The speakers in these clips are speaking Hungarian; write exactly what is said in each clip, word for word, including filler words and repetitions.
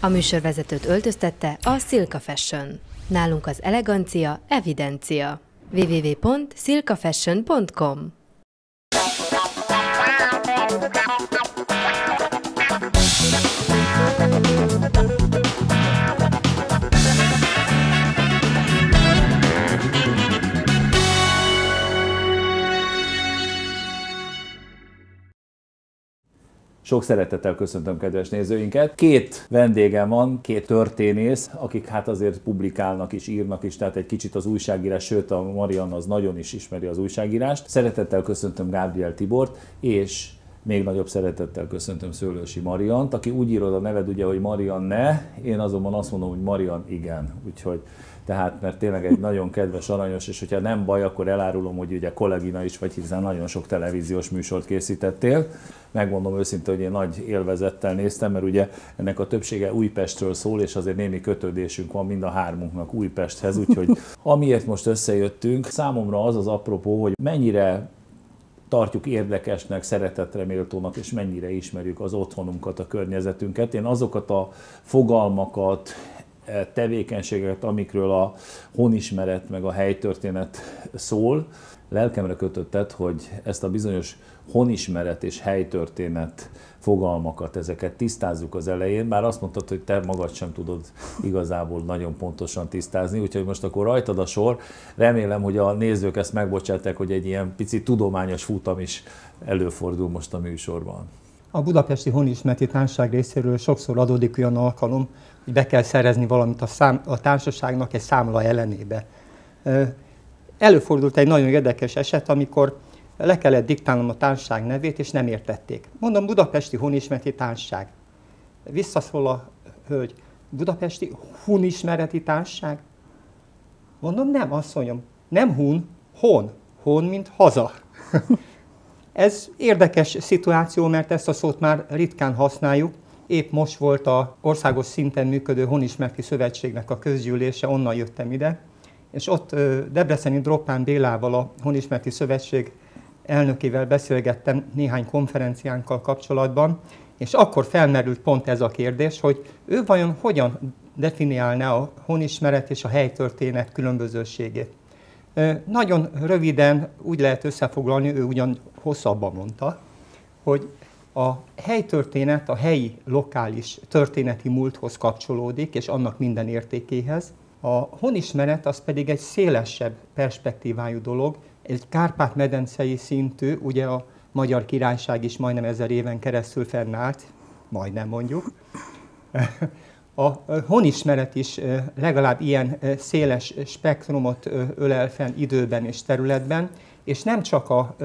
A műsorvezetőt öltöztette a Silka Fashion. Nálunk az elegancia evidencia. double-u double-u double-u pont silka fashion pont com Sok szeretettel köszöntöm kedves nézőinket. Két vendégem van, két történész, akik hát azért publikálnak is, írnak is, tehát egy kicsit az újságírás, sőt a Marianna az nagyon is ismeri az újságírást. Szeretettel köszöntöm Gabriel Tibort, és még nagyobb szeretettel köszöntöm Szőlősi Mariant, aki úgy írod a neved ugye, hogy Marianne, én azonban azt mondom, hogy Marian igen. Úgyhogy tehát, mert tényleg egy nagyon kedves, aranyos, és hogyha nem baj, akkor elárulom, hogy ugye kollégina is vagy, hiszen nagyon sok televíziós műsort készítettél. Megmondom őszintén, hogy én nagy élvezettel néztem, mert ugye ennek a többsége Újpestről szól, és azért némi kötődésünk van mind a hármunknak Újpesthez, úgyhogy amiért most összejöttünk, számomra az az apropó, hogy mennyire tartjuk érdekesnek, szeretetre méltónak, és mennyire ismerjük az otthonunkat, a környezetünket. Én azokat a fogalmakat, tevékenységeket, amikről a honismeret meg a helytörténet szól, lelkemre kötötted, hogy ezt a bizonyos honismeret és helytörténet fogalmakat, ezeket tisztázzuk az elején, bár azt mondtad, hogy te magad sem tudod igazából nagyon pontosan tisztázni, úgyhogy most akkor rajtad a sor. Remélem, hogy a nézők ezt megbocsátják, hogy egy ilyen pici tudományos futam is előfordul most a műsorban. A budapesti honismereti társaság részéről sokszor adódik olyan alkalom, hogy be kell szerezni valamit a, szám, a társaságnak egy számla ellenébe. Előfordult egy nagyon érdekes eset, amikor le kellett diktálnom a társaság nevét, és nem értették. Mondom, budapesti honismereti társaság. Visszaszól a hölgy, budapesti hunismereti társaság? Mondom, nem, asszonyom, nem hun, hon. Hon, mint haza. Ez érdekes szituáció, mert ezt a szót már ritkán használjuk. Épp most volt az országos szinten működő Honismereti Szövetségnek a közgyűlése, onnan jöttem ide, és ott Debreceni Droppán Bélával, a Honismereti Szövetség elnökével beszélgettem néhány konferenciánkkal kapcsolatban, és akkor felmerült pont ez a kérdés, hogy ő vajon hogyan definiálná a honismeret és a helytörténet különbözőségét. Nagyon röviden úgy lehet összefoglalni, ő ugyan hosszabban mondta, hogy a helytörténet a helyi, lokális történeti múlthoz kapcsolódik, és annak minden értékéhez. A honismeret az pedig egy szélesebb perspektívájú dolog, egy Kárpát-medencei szintű, ugye a Magyar Királyság is majdnem ezer éven keresztül fennállt, majdnem mondjuk. A honismeret is legalább ilyen széles spektrumot ölel fenn időben és területben, és nem csak a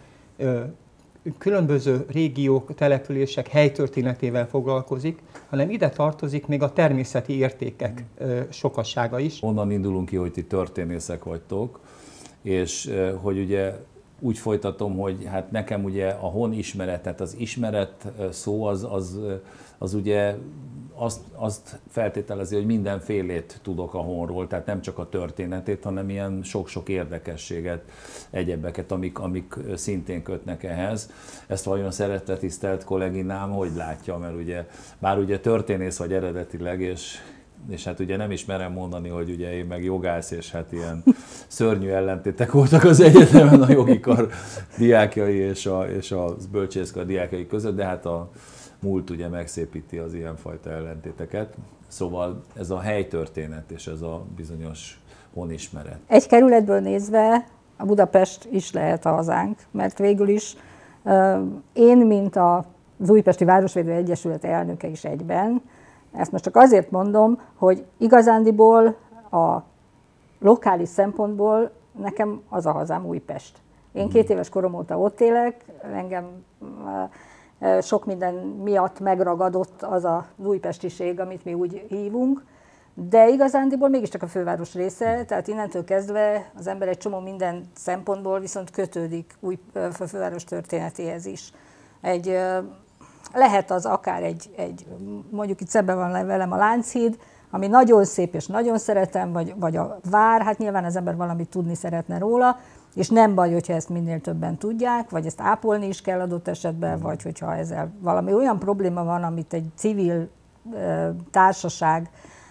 különböző régiók, települések helytörténetével foglalkozik, hanem ide tartozik még a természeti értékek sokassága is. Onnan indulunk ki, hogy ti történészek vagytok, és hogy ugye úgy folytatom, hogy hát nekem ugye a honismeret, tehát az ismeret szó az, az, az ugye azt, azt feltételezi, hogy mindenfélét tudok a honról, tehát nem csak a történetét, hanem ilyen sok-sok érdekességet, egyebeket, amik, amik szintén kötnek ehhez. Ezt vajon szeretett tisztelt kolléginám, hogy látja, mert ugye, bár ugye történész vagy eredetileg, és és hát ugye nem is merem mondani, hogy ugye én meg jogász, és hát ilyen szörnyű ellentétek voltak az egyetemen a jogi kar diákjai és a, és a bölcsészkar diákjai között, de hát a múlt ugye megszépíti az ilyenfajta ellentéteket. Szóval ez a helytörténet és ez a bizonyos honismeret. Egy kerületből nézve a Budapest is lehet a hazánk, mert végül is én, mint az Újpesti Városvédő Egyesület elnöke is egyben, ezt most csak azért mondom, hogy igazándiból a lokális szempontból nekem az a hazám Újpest. Én két éves korom óta ott élek, engem sok minden miatt megragadott az az újpestiség, amit mi úgy hívunk, de igazándiból mégiscsak a főváros része, tehát innentől kezdve az ember egy csomó minden szempontból viszont kötődik új, a főváros történetéhez is. Egy, lehet az akár egy, egy, mondjuk itt szemben van velem a Lánchíd, ami nagyon szép és nagyon szeretem, vagy, vagy a vár, hát nyilván az ember valamit tudni szeretne róla, és nem baj, hogyha ezt minél többen tudják, vagy ezt ápolni is kell adott esetben, vagy hogyha ezzel valami olyan probléma van, amit egy civil társaság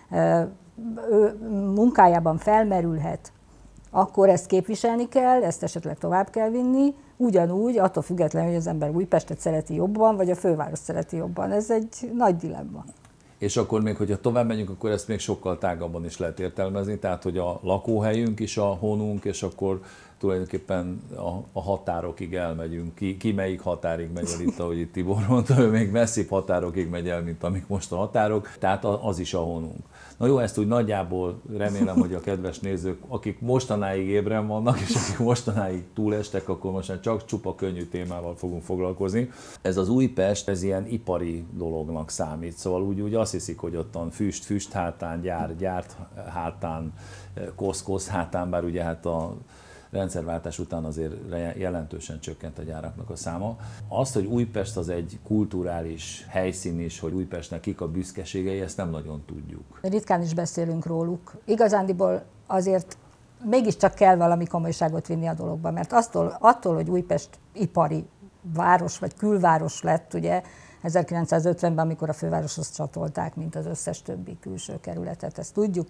munkájában felmerülhet, akkor ezt képviselni kell, ezt esetleg tovább kell vinni, ugyanúgy, attól függetlenül, hogy az ember Újpestet szereti jobban, vagy a főváros szereti jobban. Ez egy nagy dilemma. És akkor még, hogyha tovább megyünk, akkor ezt még sokkal tágabban is lehet értelmezni, tehát hogy a lakóhelyünk is a honunk, és akkor tulajdonképpen a, a határokig elmegyünk. Ki, ki melyik határig megy el itt, ahogy itt Tibor mondta, ő még messzibb határokig megy el, mint amik most a határok, tehát az is a honunk. Na jó, ezt úgy nagyjából remélem, hogy a kedves nézők, akik mostanáig ébren vannak, és akik mostanáig túlestek, akkor most már csak csupa könnyű témával fogunk foglalkozni. Ez az Újpest, ez ilyen ipari dolognak számít, szóval úgy, úgy azt hiszik, hogy ottan füst, füst hátán, gyár, gyárt hátán, kosz, kosz hátán, bár ugye hát a rendszerváltás után azért jelentősen csökkent a gyáraknak a száma. Azt, hogy Újpest az egy kulturális helyszín is, hogy Újpestnek kik a büszkeségei, ezt nem nagyon tudjuk. Ritkán is beszélünk róluk. Igazándiból azért mégiscsak kell valami komolyságot vinni a dologba, mert attól, attól, hogy Újpest ipari város vagy külváros lett, ugye ezerkilencszázötvenben, amikor a fővároshoz csatolták, mint az összes többi külső kerületet, ezt tudjuk.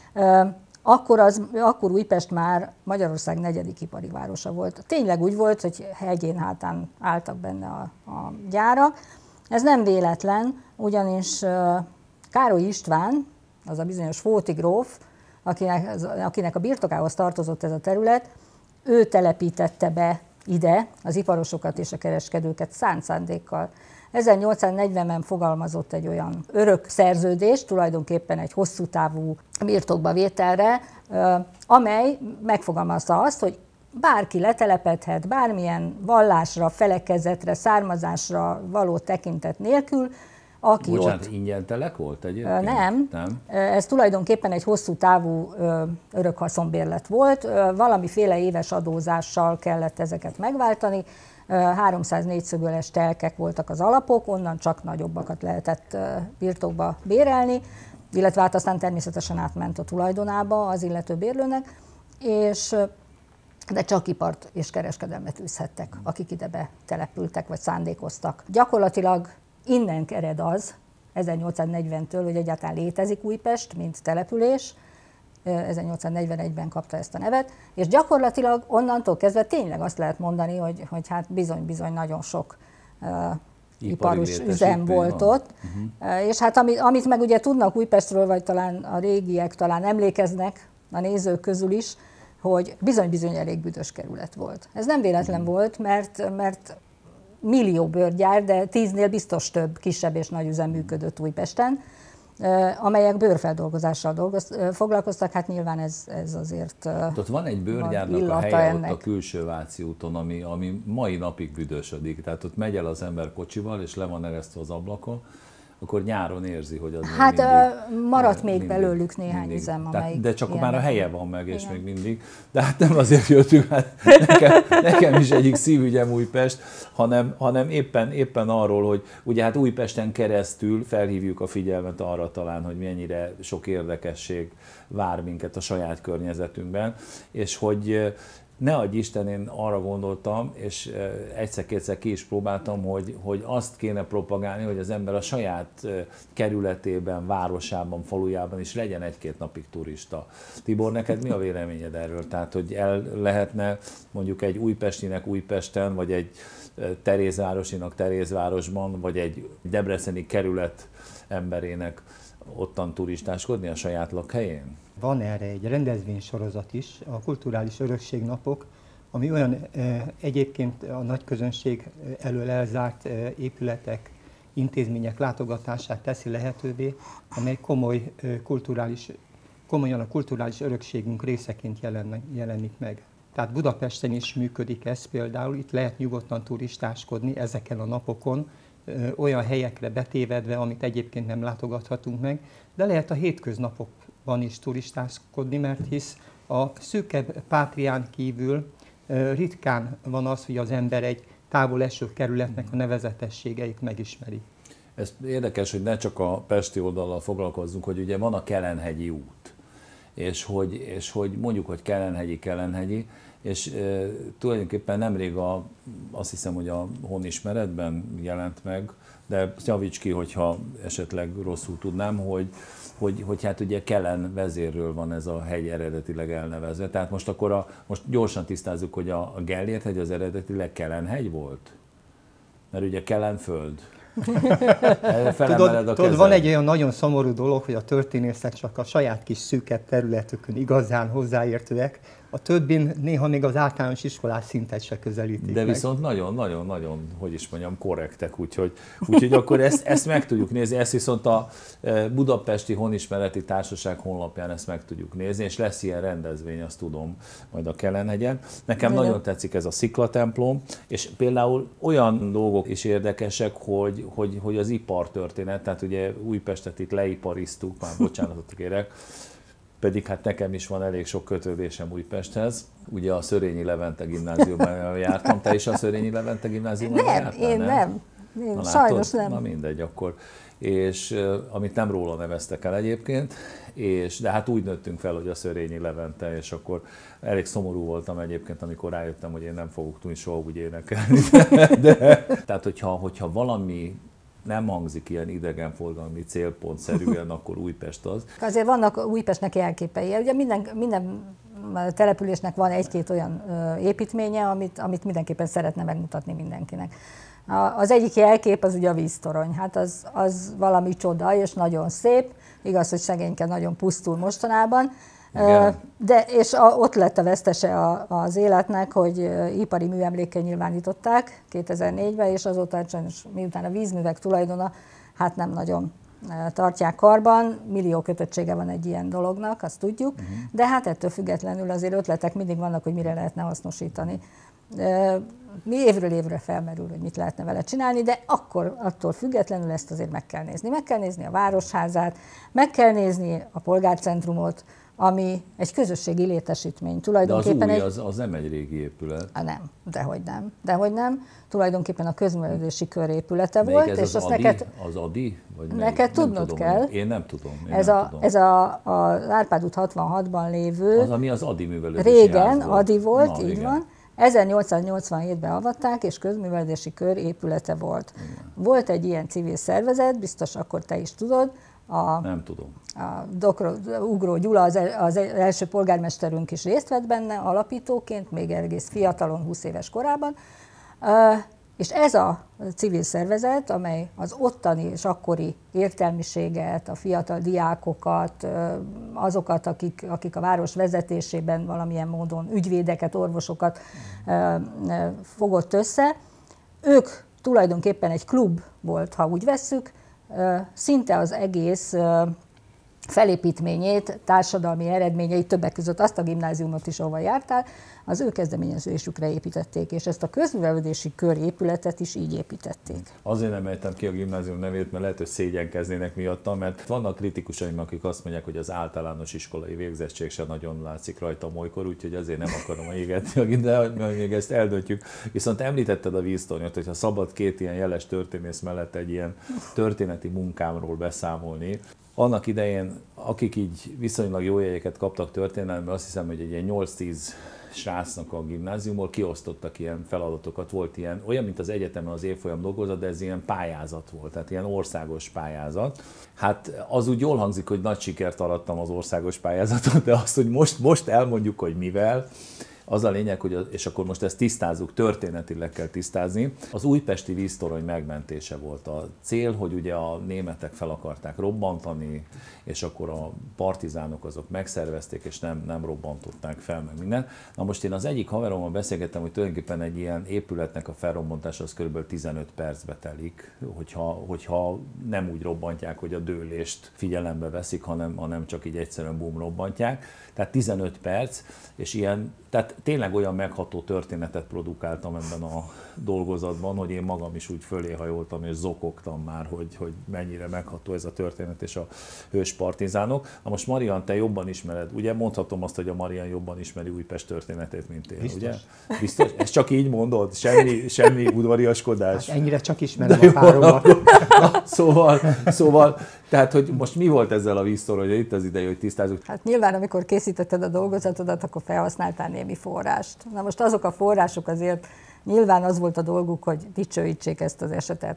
Akkor, az, akkor Újpest már Magyarország negyedik ipari városa volt. Tényleg úgy volt, hogy hegyén hátán álltak benne a, a gyárak. Ez nem véletlen, ugyanis Károly István, az a bizonyos Fóti gróf, akinek, akinek a birtokához tartozott ez a terület, ő telepítette be ide az iparosokat és a kereskedőket szánt szándékkal. ezernyolcszáznegyvenben fogalmazott egy olyan örök szerződést, tulajdonképpen egy hosszú távú birtokba vételre, amely megfogalmazta azt, hogy bárki letelepedhet, bármilyen vallásra, felekezetre, származásra való tekintet nélkül, aki Bocsánat, ott... ingyen telek volt egyébként? Nem. Nem. Ez tulajdonképpen egy hosszú távú örökhaszonbérlet volt, valamiféle éves adózással kellett ezeket megváltani, háromszáznégy szögöles telkek voltak az alapok, onnan csak nagyobbakat lehetett birtokba bérelni, illetve hát aztán természetesen átment a tulajdonába az illető bérlőnek, és de csak ipart és kereskedelmet űzhettek, akik ide betelepültek vagy szándékoztak. Gyakorlatilag innen ered az, ezernyolcszáznegyventől, hogy egyáltalán létezik Újpest, mint település, ezernyolcszáznegyvenegyben kapta ezt a nevet, és gyakorlatilag onnantól kezdve tényleg azt lehet mondani, hogy, hogy hát bizony-bizony nagyon sok uh, iparos üzem volt ott, uh-huh. És hát amit, amit meg ugye tudnak Újpestről, vagy talán a régiek talán emlékeznek a nézők közül is, hogy bizony-bizony elég büdös kerület volt. Ez nem véletlen uh-huh. volt, mert, mert millió bőrgyár, de tíznél biztos több kisebb és nagy üzem működött Újpesten, amelyek bőrfeldolgozással dolgoz, foglalkoztak, hát nyilván ez, ez azért ott van egy bőrgyárnak a helye ennek. Ott a külső Váci úton, ami, ami mai napig büdösödik. Tehát ott megy el az ember kocsival, és le van eresztve az ablaka, akkor nyáron érzi, hogy az hát mindig, maradt még mindig, belőlük néhány mindig. üzem, Tehát, amelyik... de csak már a helye van meg, és igen. még mindig. De hát nem azért jöttünk, hát nekem, nekem is egyik szívügyem Újpest, hanem, hanem éppen, éppen arról, hogy ugye hát Újpesten keresztül felhívjuk a figyelmet arra talán, hogy mennyire sok érdekesség vár minket a saját környezetünkben, és hogy ne adj Isten, én arra gondoltam, és egyszer-kétszer ki is próbáltam, hogy, hogy azt kéne propagálni, hogy az ember a saját kerületében, városában, falujában is legyen egy-két napig turista. Tibor, neked mi a véleményed erről? Tehát, hogy el lehetne mondjuk egy újpestinek Újpesten, vagy egy Terézvárosinak Terézvárosban, vagy egy debreceni kerület emberének ottan turistáskodni a saját lakhelyén? Van erre egy rendezvénysorozat is, a Kulturális Örökségnapok, ami olyan e, egyébként a nagy közönség elől elzárt e, épületek, intézmények látogatását teszi lehetővé, amely komoly, e, kulturális, komolyan a kulturális örökségünk részeként jelen, jelenik meg. Tehát Budapesten is működik ez például, itt lehet nyugodtan turistáskodni ezeken a napokon, e, olyan helyekre betévedve, amit egyébként nem látogathatunk meg, de lehet a hétköznapok van is turistáskodni, mert hisz a szűkebb Pátrián kívül ritkán van az, hogy az ember egy távol eső kerületnek a nevezetességeit megismeri. Ez érdekes, hogy ne csak a pesti oldallal foglalkozzunk, hogy ugye van a Kelenhegyi út, és hogy, és hogy mondjuk, hogy Kelenhegyi, Kelenhegyi, és e, tulajdonképpen nemrég a, azt hiszem, hogy a honismeretben jelent meg, de javíts ki, hogyha esetleg rosszul tudnám, hogy, hogy, hogy hát ugye Kellen vezérről van ez a hegy eredetileg elnevezve. Tehát most akkor a, most gyorsan tisztázzuk, hogy a, a Gellért hegy az eredetileg Kellen hegy volt? Mert ugye Kellen föld. Tudod, tudod, van egy olyan nagyon szomorú dolog, hogy a történészek csak a saját kis szűkebb területükön igazán hozzáértőek, a többin néha még az általános iskolás szintet se közelítik De meg. viszont nagyon-nagyon-nagyon, hogy is mondjam, korrektek, úgyhogy, úgyhogy akkor ezt, ezt meg tudjuk nézni, ezt viszont a Budapesti Honismereti Társaság honlapján ezt meg tudjuk nézni, és lesz ilyen rendezvény, azt tudom, majd a Kellenhegyen. Nekem nagyon, nagyon tetszik ez a sziklatemplom, és például olyan dolgok is érdekesek, hogy, hogy, hogy az ipartörténet, tehát ugye Újpestet itt leipariztuk, már bocsánatot kérek, pedig hát nekem is van elég sok kötődésem Újpesthez. Ugye a Szörényi Levente gimnáziumban jártam. Te is a Szörényi Levente gimnáziumban nem, jártál? Én nem, nem. Én Na, sajnos nem. Na mindegy, akkor. És uh, amit nem róla neveztek el egyébként, és, de hát úgy nőttünk fel, hogy a Szörényi Levente, és akkor elég szomorú voltam egyébként, amikor rájöttem, hogy én nem fogok tudni soha úgy énekelni. De, de, tehát, hogyha, hogyha valami nem hangzik ilyen idegenforgalmi célpontszerűen, akkor Újpest az. Azért vannak Újpestnek jelképei. Ugye minden, minden településnek van egy-két olyan építménye, amit, amit mindenképpen szeretne megmutatni mindenkinek. Az egyik jelkép az ugye a víztorony. Hát az, az valami csoda, és nagyon szép. Igaz, hogy szegényke nagyon pusztul mostanában. Igen. De, és a, ott lett a vesztese a, az életnek, hogy ipari műemlékkel nyilvánították kétezer-négyben, és azóta sajnos miután a vízművek tulajdona, hát nem nagyon tartják karban, millió kötöttsége van egy ilyen dolognak, azt tudjuk, uh-huh. de hát ettől függetlenül azért ötletek mindig vannak, hogy mire lehetne hasznosítani. Mi évről évre felmerül, hogy mit lehetne vele csinálni, de akkor attól függetlenül ezt azért meg kell nézni. Meg kell nézni a Városházát, meg kell nézni a polgárcentrumot, ami egy közösségi létesítmény. Tulajdonképpen de az új, egy... az, az nem egy régi épület. A nem, dehogy nem. Dehogy nem. Tulajdonképpen a közművelődési kör épülete Melyik volt. Ez és az, azt Adi? Neked, az Adi? Vagy neked tudnod tudom, kell. Én nem tudom. Én ez nem a, tudom. ez a, a Árpád út hatvanhatban lévő... Az, ami az Adi művelődési Régen ház volt. Adi volt, Na, így igen. van. ezernyolcszáznyolcvanhétben avatták, és közművelődési kör épülete volt. Igen. Volt egy ilyen civil szervezet, biztos akkor te is tudod. A, nem tudom. A Dokro, Ugró Gyula, az, az első polgármesterünk is részt vett benne alapítóként, még egész fiatalon, húsz éves korában. És ez a civil szervezet, amely az ottani és akkori értelmiséget, a fiatal diákokat, azokat, akik, akik a város vezetésében valamilyen módon ügyvédeket, orvosokat fogott össze, ők tulajdonképpen egy klub volt, ha úgy vesszük, szinte az egész felépítményét, társadalmi eredményeit, többek között azt a gimnáziumot is, ahova jártál, az ő kezdeményezésükre építették, és ezt a közművelődési kör épületet is így építették. Azért nem ejtem ki a gimnázium nevét, mert lehet, hogy szégyenkeznének miattam, mert vannak kritikusaim, akik azt mondják, hogy az általános iskolai végzettség se nagyon látszik rajta molykor, úgyhogy azért nem akarom égetni, de még ezt eldöntjük. Viszont említetted a víztornyot, hogyha szabad két ilyen jeles történész mellett egy ilyen történeti munkámról beszámolni. Annak idején, akik így viszonylag jó jegyeket kaptak történelemben, azt hiszem, hogy egy ilyen nyolc-tíz srácnak a gimnáziumból kiosztottak ilyen feladatokat. Volt ilyen, olyan, mint az egyetemen az évfolyam dolgozat, de ez ilyen pályázat volt, tehát ilyen országos pályázat. Hát az úgy jól hangzik, hogy nagy sikert arattam az országos pályázatot, de azt, hogy most, most elmondjuk, hogy mivel, az a lényeg, hogy az, és akkor most ezt tisztázzuk, történetileg kell tisztázni. Az újpesti víztorony megmentése volt a cél, hogy ugye a németek fel akarták robbantani, és akkor a partizánok azok megszervezték, és nem, nem robbantották fel meg minden. Na most én az egyik haverommal beszélgettem, hogy tulajdonképpen egy ilyen épületnek a felrobbantása az kb. tizenöt percbe telik, hogyha, hogyha nem úgy robbantják, hogy a dőlést figyelembe veszik, hanem, hanem csak így egyszerűen bum robbantják. Tehát tizenöt perc, és ilyen, tehát tényleg olyan megható történetet produkáltam ebben a dolgozatban, hogy én magam is úgy föléhajoltam és zokogtam már, hogy, hogy mennyire megható ez a történet és a hős partizánok. Na most Marian, te jobban ismered, ugye mondhatom azt, hogy a Marian jobban ismeri Újpest történetét, mint én, Biztos. ugye? Biztos? Ezt csak így mondod? Semmi, semmi udvariaskodás? Hát ennyire csak ismerem a páromat. Na, szóval, szóval, tehát, hogy most mi volt ezzel a víztoronyra? Itt az ideje, hogy tisztázzuk. Hát nyilván, amikor készítetted a dolgozatodat, akkor felhasználtál némi forrást. Na most azok a források azért nyilván az volt a dolguk, hogy dicsőítsék ezt az esetet.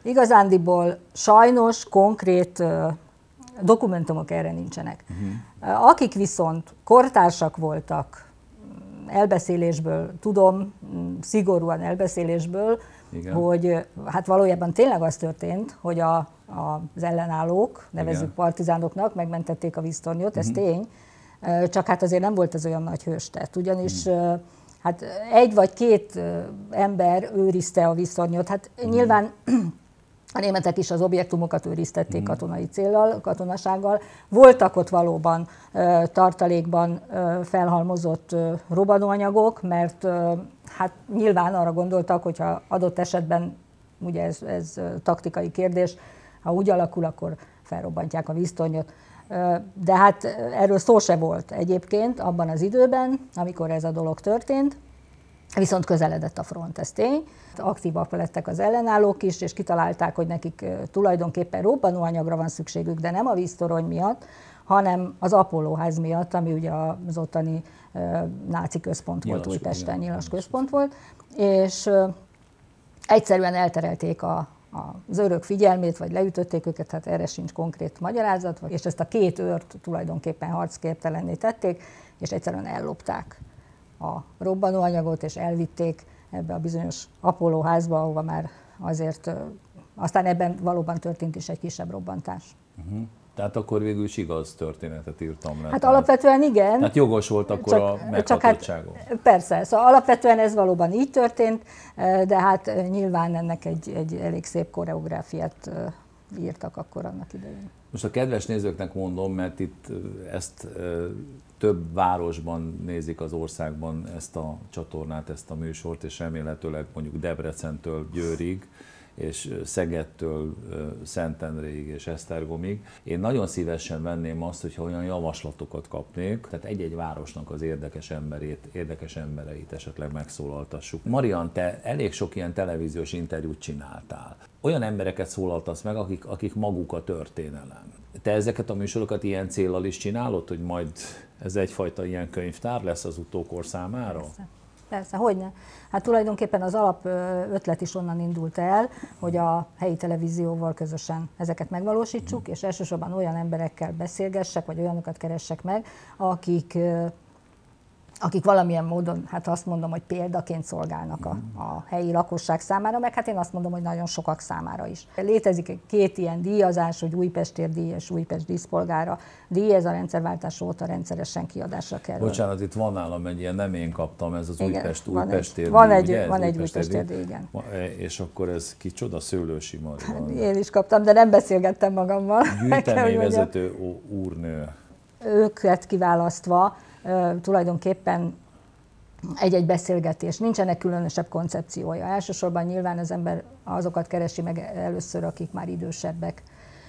igazándiból sajnos konkrét dokumentumok erre nincsenek. Uh-huh. Akik viszont kortársak voltak, elbeszélésből, tudom, szigorúan elbeszélésből, igen. hogy hát valójában tényleg az történt, hogy a, a, az ellenállók, nevezzük igen. partizánoknak, megmentették a víztornyot, ez uh-huh. tény, csak hát azért nem volt ez olyan nagy hőstett, ugyanis uh-huh. hát egy vagy két ember őrizte a víztornyot, hát uh-huh. nyilván a németek is az objektumokat őriztették uh-huh. katonai céllal, katonasággal. Voltak ott valóban uh, tartalékban uh, felhalmozott uh, robbanóanyagok, mert uh, hát nyilván arra gondoltak, hogyha adott esetben, ugye ez, ez uh, taktikai kérdés, ha úgy alakul, akkor felrobbantják a víztornyot. Uh, de hát erről szó se volt egyébként abban az időben, amikor ez a dolog történt. Viszont közeledett a front, ez tény. Aktívak lettek az ellenállók is, és kitalálták, hogy nekik tulajdonképpen robbanóanyagra van szükségük, de nem a víztorony miatt, hanem az Apollóház miatt, ami ugye az ottani náci központ volt, nyilas, Újpesten, nyilas központ volt, és egyszerűen elterelték a, az őrök figyelmét, vagy leütötték őket, hát erre sincs konkrét magyarázat, és ezt a két őrt tulajdonképpen harcképtelenné tették, és egyszerűen ellopták a robbanóanyagot, és elvitték ebbe a bizonyos Apollóházba, ahova már azért, aztán ebben valóban történt is egy kisebb robbantás. Uh-huh. Tehát akkor végül is igaz történetet írtam le. Hát alapvetően igen. Tehát jogos volt akkor csak, a meghatottságon. Hát, persze, szóval alapvetően ez valóban így történt, de hát nyilván ennek egy, egy elég szép koreográfiát írtak akkor annak idején. Most a kedves nézőknek mondom, mert itt ezt több városban nézik az országban ezt a csatornát, ezt a műsort, és remélhetőleg mondjuk Debrecentől Győrig, és Szegedtől Szentendréig és Esztergomig. Én nagyon szívesen venném azt, hogyha olyan javaslatokat kapnék, tehát egy-egy városnak az érdekes emberét, érdekes embereit esetleg megszólaltassuk. Marian, te elég sok ilyen televíziós interjút csináltál. Olyan embereket szólaltasz meg, akik, akik maguk a történelem. Te ezeket a műsorokat ilyen céllal is csinálod, hogy majd ez egyfajta ilyen könyvtár lesz az utókor számára? Persze. Persze, hogyne. Hát tulajdonképpen az alap ötlet is onnan indult el, hogy a helyi televízióval közösen ezeket megvalósítsuk, és elsősorban olyan emberekkel beszélgessek, vagy olyanokat keressek meg, akik, akik valamilyen módon, hát azt mondom, hogy példaként szolgálnak a, a helyi lakosság számára, meg hát én azt mondom, hogy nagyon sokak számára is. Létezik két ilyen díjazás, hogy Újpestért díj és Újpest díszpolgára díj, ez a rendszerváltás óta rendszeresen kiadásra kerül. Bocsánat, itt van nálam egy ilyen, nem én kaptam, ez az Újpest, Újpestért van egy, díj, van egy, van egy Újpestért díj, igen. És akkor ez kicsoda? Szőlősi Marian. Én is kaptam, de nem beszélgettem magammal. Gyűjteményvezető úrnő. Őket kiválasztva, tulajdonképpen egy-egy beszélgetés, nincsenek különösebb koncepciója. Elsősorban nyilván az ember azokat keresi meg először, akik már idősebbek.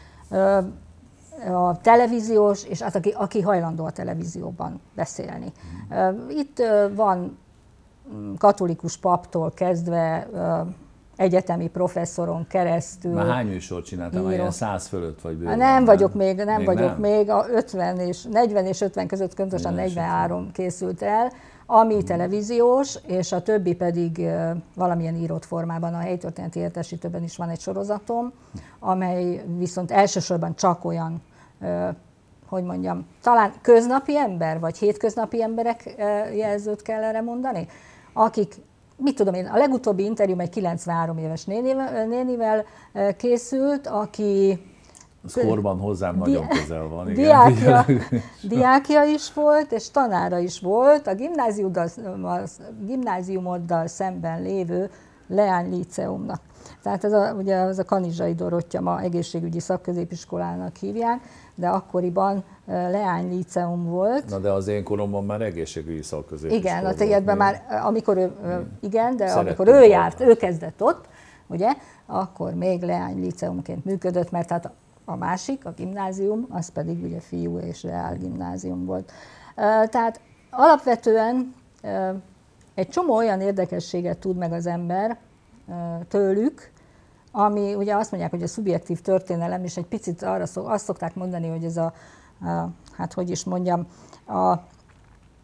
A televíziós, és az, aki, aki hajlandó a televízióban beszélni. Itt van katolikus paptól kezdve egyetemi professzoron keresztül. Már hány műsort csináltam? Már ilyen száz fölött vagy bőven? Nem vagyok még, nem még vagyok nem? még. A ötven és, negyven és ötven között pontosan negyvenhárom készült el, ami hmm. televíziós, és a többi pedig valamilyen írott formában. A helytörténeti értesítőben is van egy sorozatom, amely viszont elsősorban csak olyan, hogy mondjam, talán köznapi ember, vagy hétköznapi emberek jelzőt kell erre mondani, akik, mit tudom én, a legutóbbi interjúm egy kilencvenhárom éves nénivel, nénivel készült, aki... Az korban hozzám di- nagyon közel van. Igen. Diákja, diákja is volt, és tanára is volt, a gimnáziumoddal szemben lévő Leány Líceumnak. Tehát ez a, ugye az a Kanizsai Dorottya, ma egészségügyi szakközépiskolának hívják, de akkoriban Leány Líceum volt. Na de az én koromban már egészségügyi szakközépiskola. Igen, a tiédben már, amikor ő, igen, de Szerettünk amikor ő járt, ő kezdett ott, ugye, akkor még Leány Líceumként működött, mert hát a másik, a gimnázium, az pedig ugye fiú és reál gimnázium volt. Tehát alapvetően egy csomó olyan érdekességet tud meg az ember tőlük, ami ugye azt mondják, hogy a szubjektív történelem, és egy picit arra szok, azt szokták mondani, hogy ez a, a hát hogy is mondjam, a,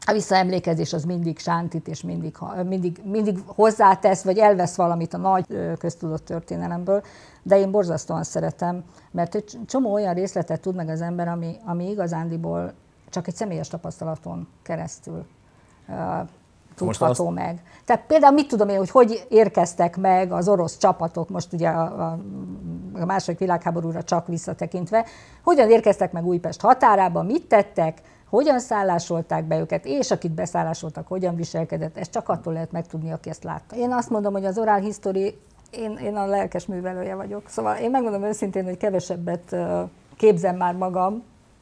a visszaemlékezés az mindig sántít, és mindig, mindig, mindig hozzátesz, vagy elvesz valamit a nagy köztudott történelemből, de én borzasztóan szeretem, mert egy csomó olyan részletet tud meg az ember, ami, ami igazándiból csak egy személyes tapasztalaton keresztül uh, tudható azt... meg. Tehát például mit tudom én, hogy hogy érkeztek meg az orosz csapatok, most ugye a, a, a második világháborúra csak visszatekintve, hogyan érkeztek meg Újpest határába, mit tettek, hogyan szállásolták be őket, és akit beszállásoltak, hogyan viselkedett, ezt csak attól lehet megtudni, aki ezt látta. Én azt mondom, hogy az oral history, én, én a lelkes művelője vagyok. Szóval én megmondom őszintén, hogy kevesebbet képzem már magam,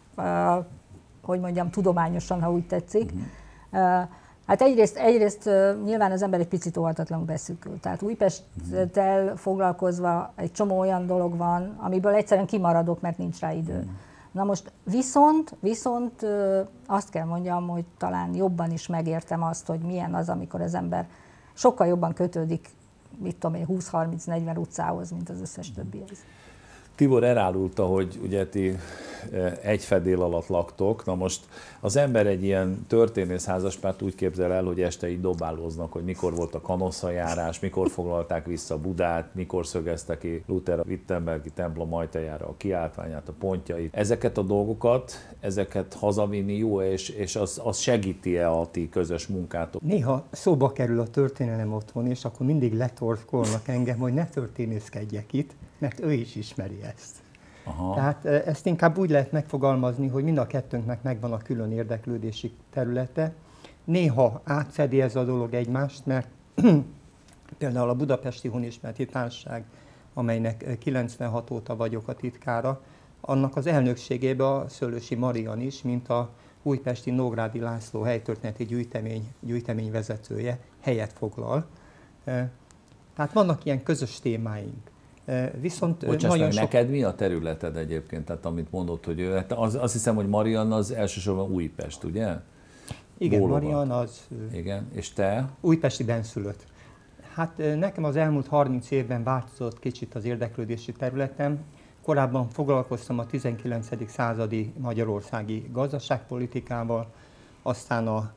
hogy mondjam, tudományosan, ha úgy tetszik. Uh-huh. Hát egyrészt, egyrészt nyilván az ember egy picit óhatatlanul beszűkül. Tehát Újpesttel foglalkozva egy csomó olyan dolog van, amiből egyszerűen kimaradok, mert nincs rá idő. Uh-huh. Na most viszont, viszont azt kell mondjam, hogy talán jobban is megértem azt, hogy milyen az, amikor az ember sokkal jobban kötődik, mit tudom én, húsz-harminc-negyven utcához, mint az összes többihez. Tibor elárulta, hogy ugye ti egy fedél alatt laktok. Na most az ember egy ilyen történész házaspárt úgy képzel el, hogy este így dobálóznak, hogy mikor volt a kanosszajárás, mikor foglalták vissza Budát, mikor szögezte ki Luther a Wittenbergi templom ajtajára a kiáltványát, a pontjait. Ezeket a dolgokat, ezeket hazavinni jó, és, és az, az segíti-e a ti közös munkátok? Néha szóba kerül a történelem otthon, és akkor mindig letorkolnak engem, hogy ne történészkedjek itt, mert ő is ismeri ezt. Aha. Tehát ezt inkább úgy lehet megfogalmazni, hogy mind a kettőnknek megvan a külön érdeklődési területe. Néha átfedi ez a dolog egymást, mert például a Budapesti Hunismereti Társaság, amelynek kilencvenhat óta vagyok a titkára, annak az elnökségében a Szőlősi Marian is, mint a újpesti Nógrádi László helytörténeti gyűjtemény, gyűjtemény vezetője helyet foglal. Tehát vannak ilyen közös témáink. Viszont Bocsáss nagyon meg, sok... neked mi a területed egyébként? Tehát amit mondod, hogy ő, az, azt hiszem, hogy Marian az elsősorban Újpest, ugye? Igen, Bólogat. Marian az... Igen, és te? Újpesti benszülött. Hát nekem az elmúlt harminc évben változott kicsit az érdeklődési területem. Korábban foglalkoztam a tizenkilencedik századi magyarországi gazdaságpolitikával, aztán a...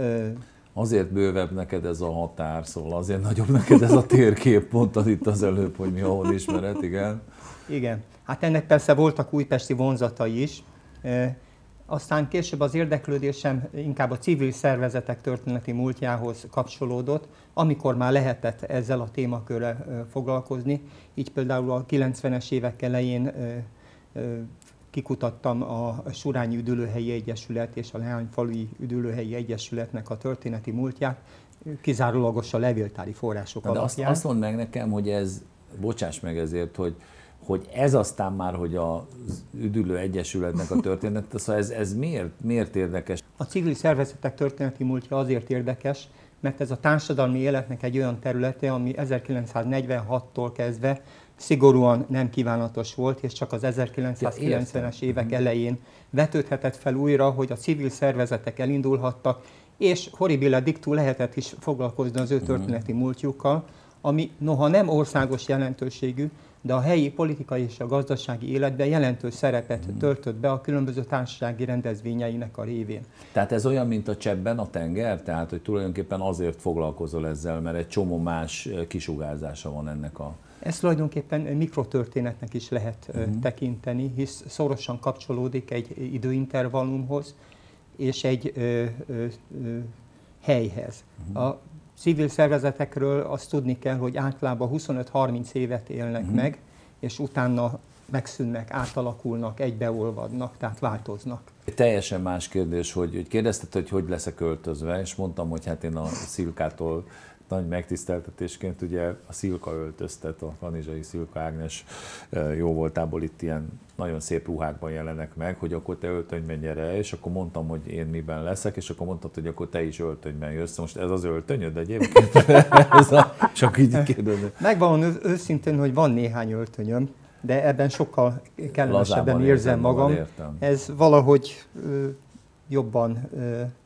Azért bővebb neked ez a határ, szóval azért nagyobb neked ez a térkép, mondtad itt az előbb, hogy mi ahol ismered, igen. Igen, hát ennek persze voltak újpesti vonzatai is. E, aztán később az érdeklődésem inkább a civil szervezetek történeti múltjához kapcsolódott, amikor már lehetett ezzel a témakörrel e, foglalkozni. Így például a kilencvenes évek elején e, e, kikutattam a Surányi Üdülőhelyi Egyesület és a Leányfalui Üdülőhelyi Egyesületnek a történeti múltját, kizárólagos a levéltári források Na, de alapján. Azt, azt mondd meg nekem, hogy ez, bocsáss meg ezért, hogy, hogy ez aztán már, hogy az Üdülő Egyesületnek a történet, szóval ez, ez miért, miért érdekes? A civil szervezetek történeti múltja azért érdekes, mert ez a társadalmi életnek egy olyan területe, ami ezerkilencszáznegyvenhattól kezdve szigorúan nem kívánatos volt, és csak az ezerkilencszázkilencvenes évek elején vetődhetett fel újra, hogy a civil szervezetek elindulhattak, és horribile dictu lehetett is foglalkozni az ő történeti múltjukkal, ami noha nem országos jelentőségű, de a helyi politikai és a gazdasági életben jelentős szerepet töltött be a különböző társasági rendezvényeinek a révén. Tehát ez olyan, mint a cseppben a tenger? Tehát, hogy tulajdonképpen azért foglalkozol ezzel, mert egy csomó más kisugárzása van ennek a... Ezt tulajdonképpen mikrotörténetnek is lehet uh-huh. tekinteni, hisz szorosan kapcsolódik egy időintervallumhoz és egy ö, ö, ö, helyhez. Uh-huh. A civil szervezetekről azt tudni kell, hogy általában huszonöt-harminc évet élnek uh-huh. meg, és utána megszűnnek, átalakulnak, egybeolvadnak, tehát változnak. Egy teljesen más kérdés, hogy, hogy kérdezted, hogy hogy leszek költözve, és mondtam, hogy hát én a Szilkától nagy megtiszteltetésként ugye a Szilka öltöztet, a kanizsai Szilka Ágnes jó voltából itt ilyen nagyon szép ruhákban jelenek meg, hogy akkor te öltönyben gyere, és akkor mondtam, hogy én miben leszek, és akkor mondtad, hogy akkor te is öltönyben jössz. Most ez az öltönyöd egyébként? ez a, csak így kérdezem. Megvan őszintén, hogy van néhány öltönyöm, de ebben sokkal kellemesebben érzem magam. Értem. Ez valahogy ö, jobban ö,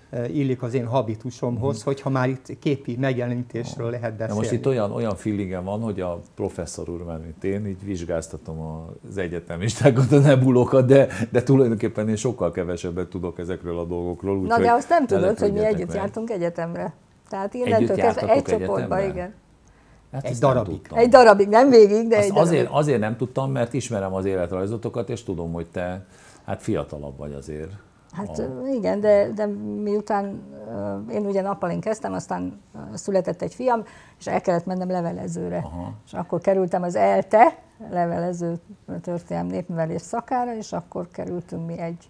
illik az én habitusomhoz, hogyha már itt képi megjelenítésről lehet beszélni. Na most itt olyan, olyan feelingem van, hogy a professzor úr, már mint én, így vizsgáztatom az egyetemistákat, a nebulókat, de, de tulajdonképpen én sokkal kevesebbet tudok ezekről a dolgokról. Úgy, Na de azt nem tudod, hogy mi együtt meg. jártunk egyetemre. Tehát innentől kezdve egy csoportban, igen. Hát egy darabig. Egy darabig, nem végig, de azt egy darabig. Azért, azért nem tudtam, mert ismerem az életrajzotokat, és tudom, hogy te hát fiatalabb vagy azért. Hát a... igen, de, de miután én ugye nappalin kezdtem, aztán született egy fiam, és el kellett mennem levelezőre. Aha. És akkor kerültem az ELTE, levelező történelmi népművelés szakára, és akkor kerültünk mi egy,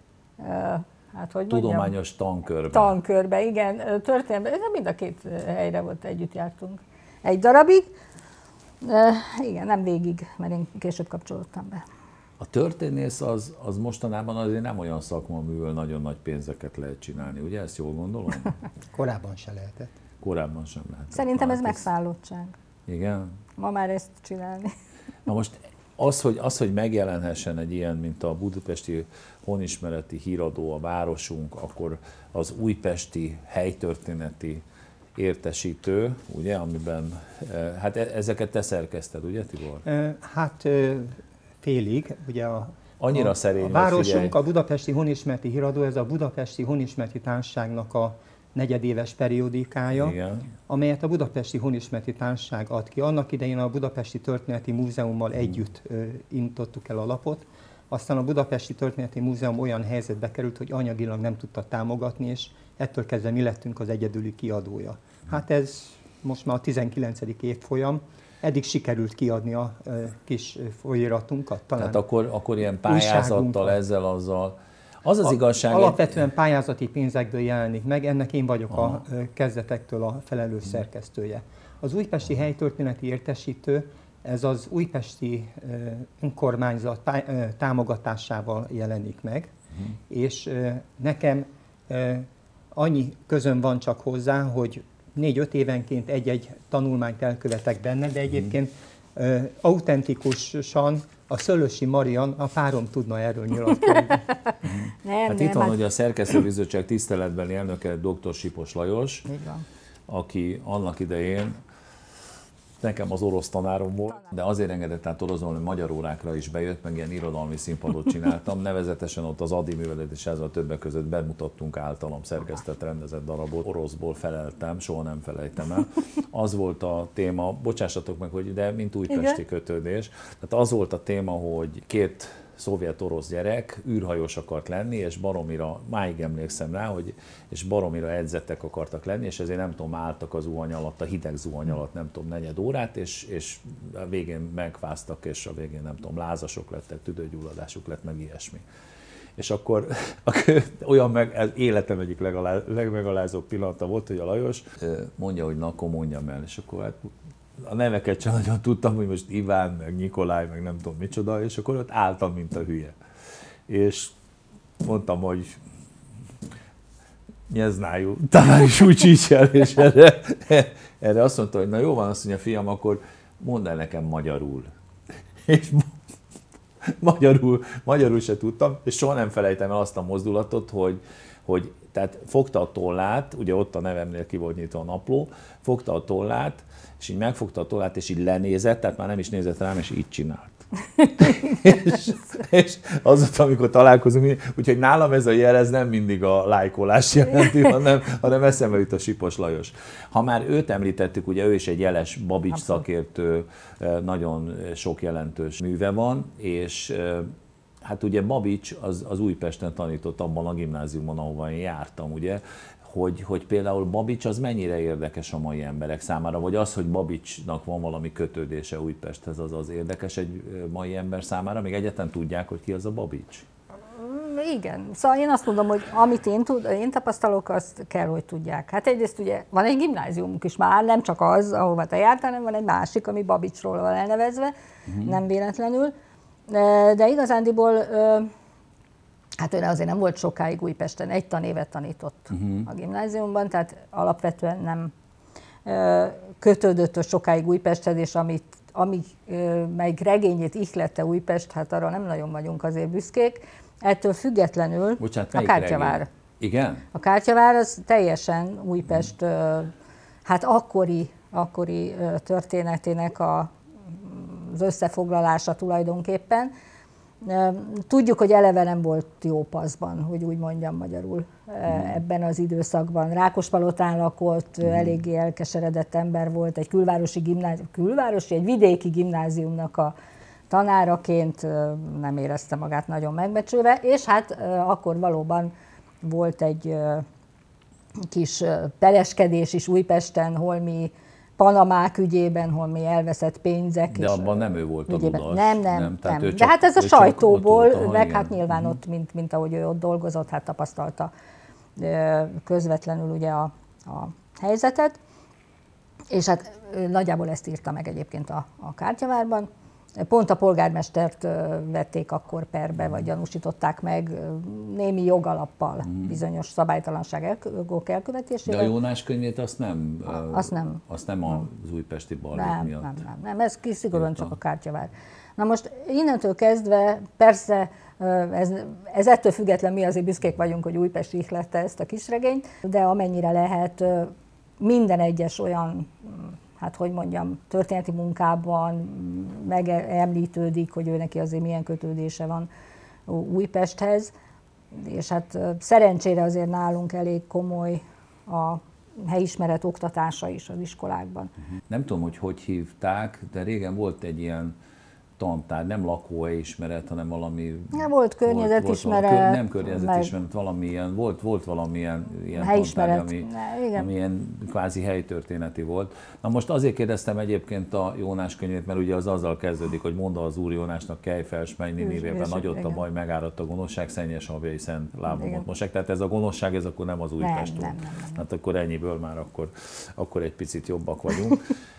hát hogy tudományos mondjam, tankörbe. Tankörbe, igen, történelmi, de mind a két helyre volt, együtt jártunk. Egy darabig, igen, nem végig, mert én később kapcsolódtam be. A történész az, az mostanában azért nem olyan szakma, amiből nagyon nagy pénzeket lehet csinálni, ugye? Ezt jól gondolom? Korábban se lehetett. Korábban sem lehetett. Szerintem ez Hát megszállottság. Igen? Ma már ezt csinálni. Na most az hogy, az, hogy megjelenhessen egy ilyen, mint a budapesti honismereti híradó, a városunk, akkor az újpesti helytörténeti értesítő, ugye, amiben, hát ezeket te szerkeszted, ugye Tibor? Hát félig, ugye a, Annyira a, szerény, a városunk, figyelj. a budapesti honismereti híradó, ez a budapesti honismereti társaságnak a negyedéves periódikája, Igen. amelyet a budapesti honismereti társaság ad ki. Annak idején a Budapesti Történeti Múzeummal együtt ö, indítottuk el a lapot, aztán a Budapesti Történeti Múzeum olyan helyzetbe került, hogy anyagilag nem tudta támogatni, és ettől kezdve mi lettünk az egyedüli kiadója. Hát ez most már a tizenkilencedik évfolyam, eddig sikerült kiadni a ö, kis folyóiratunkat. Talán Tehát akkor, akkor ilyen pályázattal, ezzel, azzal. Az az a, igazság... Alapvetően pályázati pénzekből jelenik meg, ennek én vagyok Aha. a ö, kezdetektől a felelős szerkesztője. Az újpesti helytörténeti értesítő, ez az újpesti ö, önkormányzat tá, ö, támogatásával jelenik meg, uh-huh. és ö, nekem ö, annyi közöm van csak hozzá, hogy négy-öt évenként egy-egy tanulmányt elkövetek benne, de egyébként ö, autentikusan a Szöllősi Marian, a párom tudna erről nyilatkozni. nem, hát nem, itt van, hát... hogy a szerkesztőbizottság tiszteletbeli elnöke dr. Sipos Lajos, aki annak idején nekem az orosz tanárom volt, de azért engedett át orozolni, hogy magyar órákra is bejött, meg ilyen irodalmi színpadot csináltam. Nevezetesen ott az Adi Művelet és ezzel többek között bemutattunk általam szerkesztett, rendezett darabot. Oroszból feleltem, soha nem felejtem el. Az volt a téma, bocsássatok meg, hogy de mint újpesti Igen. kötődés. Tehát az volt a téma, hogy két szovjet-orosz gyerek űrhajós akart lenni, és baromira, máig emlékszem rá, hogy és baromira edzettek akartak lenni, és ezért nem tudom, álltak az zuhany alatt, a hideg zuhany alatt, nem tudom, negyed órát, és, és a végén megfáztak, és a végén nem tudom, lázasok lettek, tüdőgyulladásuk lett, meg ilyesmi. És akkor, akkor olyan meg, ez életem egyik legaláz, legmegalázóbb pillanata volt, hogy a Lajos mondja, hogy na, akkor mondjam el, és akkor hát a neveket sem nagyon tudtam, hogy most Iván, meg Nikolaj, meg nem tudom micsoda, és akkor ott álltam, mint a hülye. És mondtam, hogy nyeznájú, talán is úgy csícsel, és erre, erre azt mondta, hogy na jó van, azt mondja, fiam, akkor mondd el nekem magyarul. És magyarul, magyarul se tudtam, és soha nem felejtem el azt a mozdulatot, hogy, hogy tehát fogta a tollát, ugye ott a nevemnél ki volt nyitva a napló, fogta a tollát, és így megfogta a tollát, és így lenézett, tehát már nem is nézett rám, és így csinált. és, és azóta, amikor találkozunk, úgyhogy nálam ez a jel, ez nem mindig a lájkolás jelenti, hanem, hanem eszembe jut a Sipos Lajos. Ha már őt említettük, ugye ő is egy jeles Babics szakértő, nagyon sok jelentős műve van, és hát ugye Babics az, az Újpesten tanított abban a gimnáziumban, ahova én jártam, ugye, hogy, hogy például Babics az mennyire érdekes a mai emberek számára, vagy az, hogy Babicsnak van valami kötődése Újpesthez, az az érdekes egy mai ember számára, még egyáltalán tudják, hogy ki az a Babics? Igen. Szóval én azt mondom, hogy amit én, tud, én tapasztalok, azt kell, hogy tudják. Hát egyrészt ugye van egy gimnáziumunk is már, nem csak az, ahova te jártál, hanem van egy másik, ami Babicsról van elnevezve, uh-huh. nem véletlenül. De, de igazándiból, hát ő azért nem volt sokáig Újpesten, egy tanévet tanított uh-huh. a gimnáziumban, tehát alapvetően nem kötődött sokáig Újpesthez, és amit, ami, melyik regényét ihlette Újpest, hát arra nem nagyon vagyunk azért büszkék. Ettől függetlenül Bocsánat, a Kártyavár. Igen? A Kártyavár az teljesen Újpest, hát akkori, akkori történetének a, az összefoglalása tulajdonképpen. Tudjuk, hogy eleve nem volt jó paszban, hogy úgy mondjam magyarul, ebben az időszakban. Rákospalotán lakott, eléggé elkeseredett ember volt, egy külvárosi gimnázium, külvárosi, egy vidéki gimnáziumnak a tanáraként nem érezte magát nagyon megbecsülve, és hát akkor valóban volt egy kis pereskedés is Újpesten, holmi Panamák ügyében, holmi elveszett pénzek. De abban nem ő volt ügyében. a ludas. Nem, nem, nem. nem. Csak, de hát ez a sajtóból, ott, meg igen. hát nyilván ott, mint, mint ahogy ő ott dolgozott, hát tapasztalta közvetlenül ugye a, a helyzetet. És hát nagyjából ezt írta meg egyébként a, a Kártyavárban. Pont a polgármestert vették akkor perbe, vagy gyanúsították meg némi jogalappal bizonyos szabálytalanságok elkövetésével. De a Jónás könyvét azt nem, azt nem, azt nem az újpesti balhé nem, miatt? Nem, nem, nem, ez szigorúan csak a Kártyavár. Na most innentől kezdve persze ez, ez ettől független, mi azért büszkék vagyunk, hogy Újpest ihlette ezt a kisregényt, de amennyire lehet minden egyes olyan, hát hogy mondjam, történeti munkában megemlítődik, hogy ő neki azért milyen kötődése van Újpesthez, és hát szerencsére azért nálunk elég komoly a helyismeret oktatása is az iskolákban. Nem tudom, hogy hogy hívták, de régen volt egy ilyen tantár, nem lakóhelyismeret, hanem valami... Ja, volt környezetismeret. Volt, volt, nem környezetismeret, valamilyen, volt, volt valamilyen ilyen tantár, ami, ne, ami ilyen kvázi helytörténeti volt. Na most azért kérdeztem egyébként a Jónás könyvét, mert ugye az azzal kezdődik, hogy mondta az Úr Jónásnak, kelj fel, s menj Ninivébe, nagyotta baj, megáradt a gonoszság, szennyes havjai szent lábamot mosek. Tehát ez a gonoszság, ez akkor nem az Újpest volt. Hát akkor ennyiből már akkor, akkor egy picit jobbak vagyunk.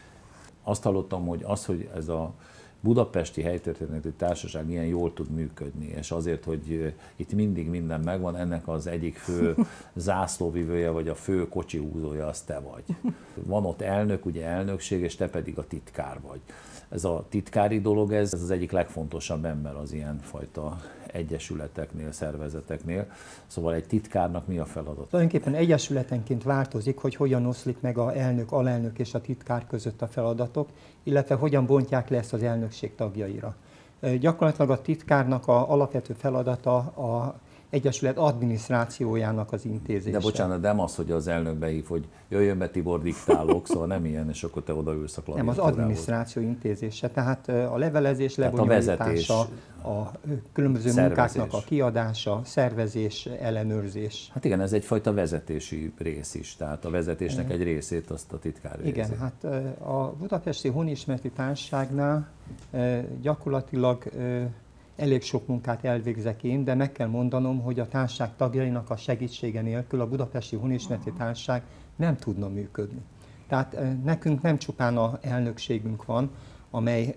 Azt hallottam, hogy az, hogy ez a Budapesti Helytörténeti Társaság ilyen jól tud működni, és azért, hogy itt mindig minden megvan, ennek az egyik fő zászlóvivője, vagy a fő kocsihúzója az te vagy. Van ott elnök, ugye elnökség, és te pedig a titkár vagy. Ez a titkári dolog, ez, ez az egyik legfontosabb ember az ilyen fajta egyesületeknél, szervezeteknél. Szóval egy titkárnak mi a feladat? Tulajdonképpen egyesületenként változik, hogy hogyan oszlik meg a elnök, alelnök és a titkár között a feladatok, illetve hogyan bontják le ezt az elnökség tagjaira. Gyakorlatilag a titkárnak a alapvető feladata a egyesület adminisztrációjának az intézése. De bocsánat, nem az, hogy az elnök behív, hogy jöjjön be Tibor, diktálok, szóval nem ilyen, és akkor te odaülsz a klaviatúrához. Nem, az adminisztráció intézése, tehát a levelezés, lebonyolítása, a, a különböző szervezés. Munkáknak a kiadása, szervezés, ellenőrzés. Hát igen, ez egyfajta vezetési rész is, tehát a vezetésnek egy részét azt a titkár végzi. Igen, hát a Budapesti Honismereti Társaságnál gyakorlatilag elég sok munkát elvégzek én, de meg kell mondanom, hogy a társaság tagjainak a segítsége nélkül a Budapesti Honismereti Társaság nem tudna működni. Tehát nekünk nem csupán az elnökségünk van, amely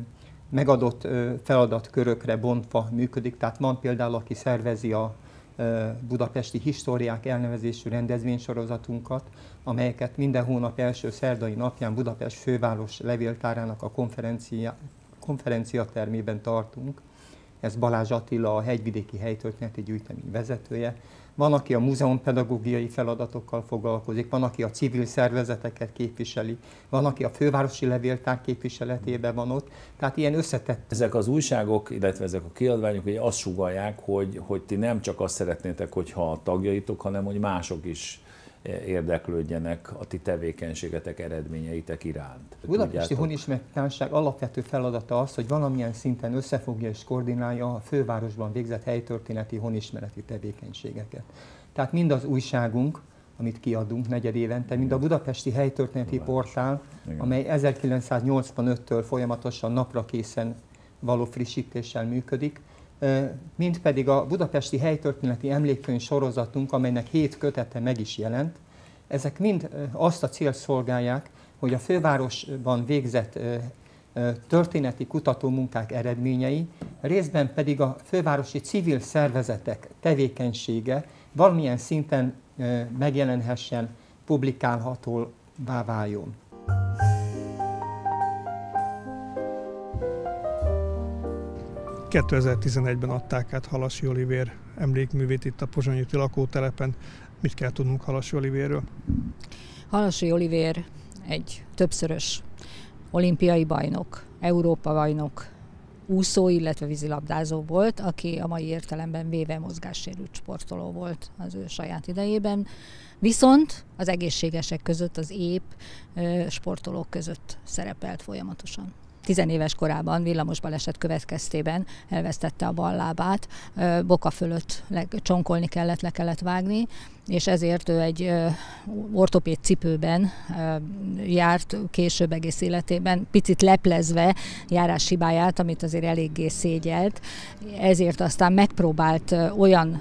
megadott feladatkörökre bontva működik, tehát van például, aki szervezi a budapesti históriák elnevezésű rendezvénysorozatunkat, amelyeket minden hónap első szerdai napján Budapest főváros levéltárának a konferencia, konferenciatermében tartunk. Ez Balázs Attila, a Hegyvidéki Helytörténeti Gyűjtemény vezetője. Van, aki a múzeumpedagógiai feladatokkal foglalkozik, van, aki a civil szervezeteket képviseli, van, aki a fővárosi levéltár képviseletében van ott. Tehát ilyen összetett. Ezek az újságok, illetve ezek a kiadványok ugye azt sugallják, hogy, hogy ti nem csak azt szeretnétek, hogyha a tagjaitok, hanem hogy mások is érdeklődjenek a ti tevékenységetek, eredményeitek iránt. A Budapesti Honismereti Társaság alapvető feladata az, hogy valamilyen szinten összefogja és koordinálja a fővárosban végzett helytörténeti honismereti tevékenységeket. Tehát mind az újságunk, amit kiadunk negyed évente, mind a Budapesti Helytörténeti Portál, amely ezerkilencszáznyolcvanöttől folyamatosan napra készen való frissítéssel működik, mint pedig a Budapesti Helytörténeti Emlékkönyv sorozatunk, amelynek hét kötete meg is jelent. Ezek mind azt a célt szolgálják, hogy a fővárosban végzett történeti kutatómunkák eredményei, részben pedig a fővárosi civil szervezetek tevékenysége valamilyen szinten megjelenhessen, publikálhatóvá váljon. kétezer-tizenegyben adták át Halasi Olivér emlékművét itt a pozsonyi lakótelepen. Mit kell tudnunk Halasi Olivérről? Halasi Olivér egy többszörös olimpiai bajnok, Európa bajnok, úszó, illetve vízilabdázó volt, aki a mai értelemben véve mozgássérült sportoló volt az ő saját idejében. Viszont az egészségesek között, az épp sportolók között szerepelt folyamatosan. Tizenéves korában villamos baleset következtében elvesztette a bal lábát, boka fölött csonkolni kellett, le kellett vágni, és ezért ő egy ortopéd cipőben járt később egész életében, picit leplezve járáshibáját, amit azért eléggé szégyelt. Ezért aztán megpróbált olyan